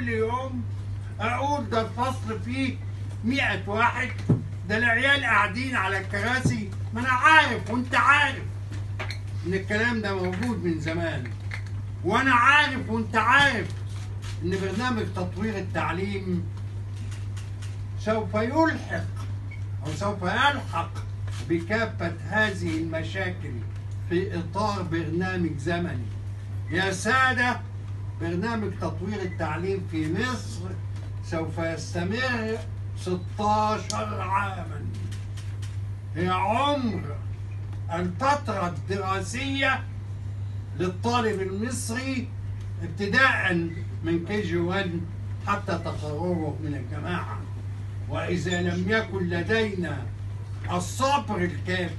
كل يوم اقول ده الفصل فيه 100 واحد، ده العيال قاعدين على الكراسي. ما انا عارف وانت عارف ان الكلام ده موجود من زمان، وانا عارف وانت عارف ان برنامج تطوير التعليم سوف يلحق او سوف يلحق بكافة هذه المشاكل في اطار برنامج زمني. يا سادة، برنامج تطوير التعليم في مصر سوف يستمر 16 عاما، هي عمر الفترة الدراسية للطالب المصري ابتداء من KG1 حتى تخرجه من الجامعة. وإذا لم يكن لدينا الصبر الكافي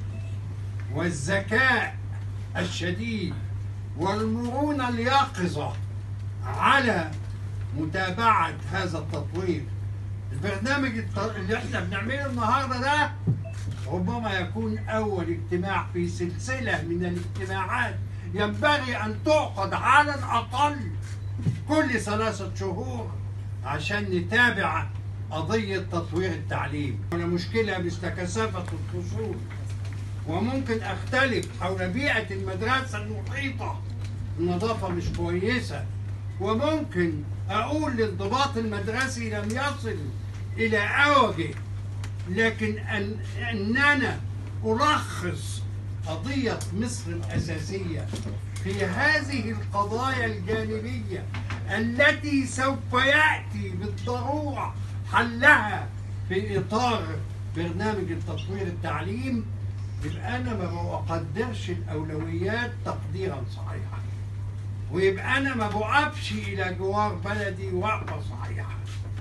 والذكاء الشديد والمرونة اليقظة على متابعة هذا التطوير، البرنامج اللي احنا بنعمله النهارده ده ربما يكون أول اجتماع في سلسلة من الاجتماعات ينبغي أن تعقد على الأقل كل 3 شهور عشان نتابع قضية تطوير التعليم. هنا مشكلة مثل كثافة الفصول، وممكن أختلف حول بيئة المدرسة المحيطة، النظافة مش كويسة، وممكن أقول الانضباط المدرسي لم يصل إلى أوجه، لكن أننا ألخص قضية مصر الأساسية في هذه القضايا الجانبية التي سوف يأتي بالضرورة حلها في إطار برنامج تطوير التعليم. يبقى أنا ما بقدرش الأولويات تقديرا صحيحا، ويبقى أنا ما بقفش إلى جوار بلدي وقفة صحيحة.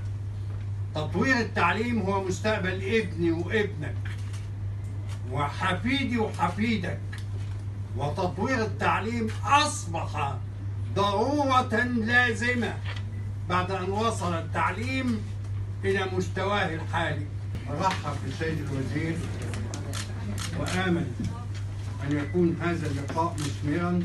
تطوير التعليم هو مستقبل ابني وابنك وحفيدي وحفيدك، وتطوير التعليم أصبح ضرورة لازمة بعد أن وصل التعليم إلى مستواه الحالي. أرحب بالسيد الوزير وآمل أن يكون هذا اللقاء مثمرا،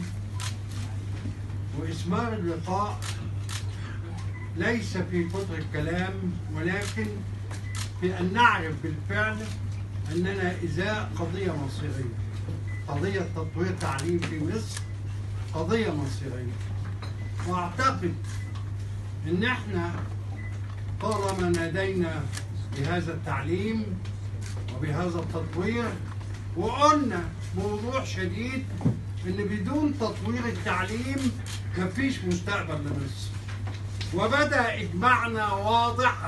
وإثمار اللقاء ليس في كتر الكلام ولكن في أن نعرف بالفعل أننا إزاء قضية مصيرية. قضية تطوير التعليم في مصر قضية مصيرية، وأعتقد أن احنا طالما نادينا بهذا التعليم وبهذا التطوير وقلنا بوضوح شديد أن بدون تطوير التعليم مفيش مستقبل لمصر، وبدأ إجماعنا واضحا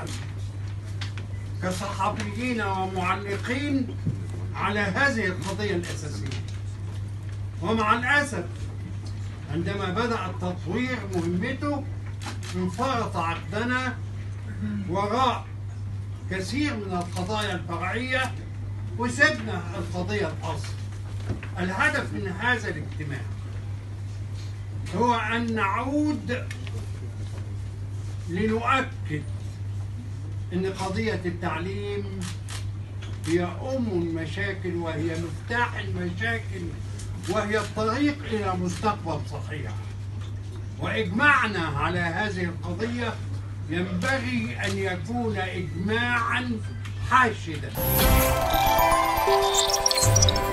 كصحفيين ومعلقين على هذه القضية الأساسية. ومع الأسف عندما بدأ التطوير مهمته انفرط عقدنا وراء كثير من القضايا الفرعية وسبنا القضية الأصل. الهدف من هذا الاجتماع هو أن نعود لنؤكد أن قضية التعليم هي أم المشاكل، وهي مفتاح المشاكل، وهي الطريق إلى مستقبل صحيح. وإجماعنا على هذه القضية ينبغي أن يكون إجماعا حاشدا.